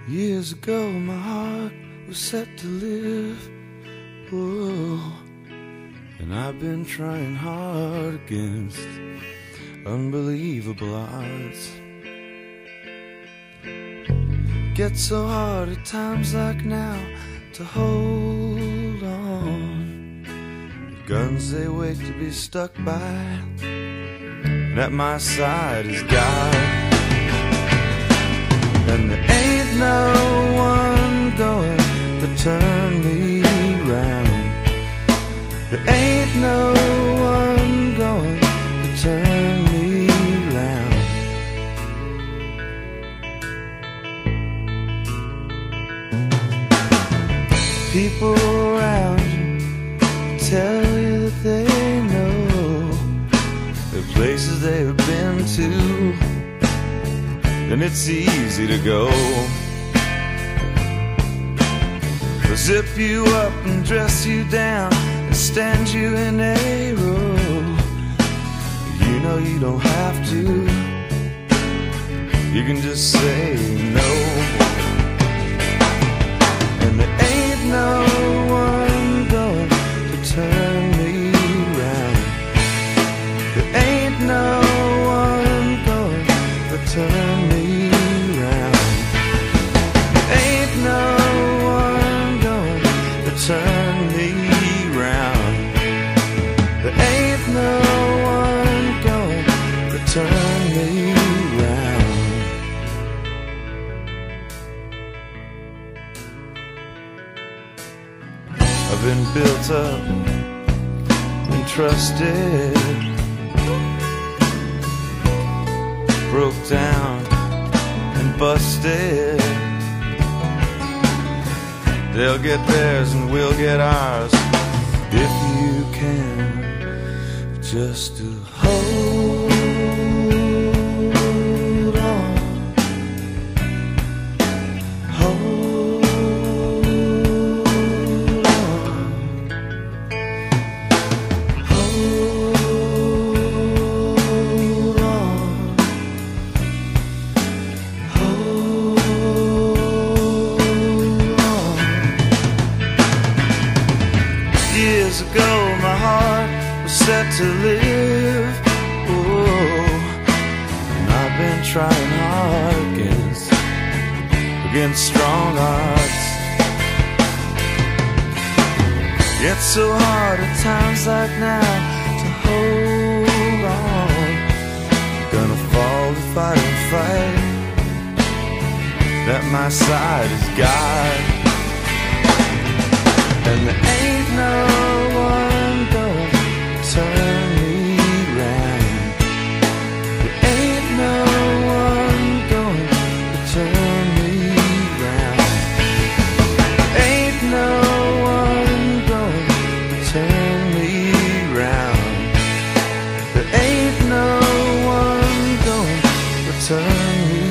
Years ago my heart was set to live, oh, and I've been trying hard against unbelievable odds. Gets so hard at times like now to hold on. The guns they wait to be stuck by, and at my side is God. And there ain't no one going to turn me round. There ain't no one going to turn me round. People around you tell you that they know the places they've been to, then it's easy to go. They'll zip you up and dress you down and stand you in a row. You know you don't have to, you can just say no. And there ain't no one going to turn me round. There ain't no one going to turn me turn me round. There ain't no one going to turn me round. I've been built up and trusted, broke down and busted. They'll get theirs and we'll get ours, if you can just to hold on, hold on, hold on, hold on. Years ago my heart was set to live, oh, and I've been trying hard against strong odds. It's so hard at times like now to hold on. Gonna fall to fight and fight, at my side is God. And there ain't no one going to turn me round. There ain't no one going to turn me round. There ain't no one going to turn me round. There ain't no one going to turn me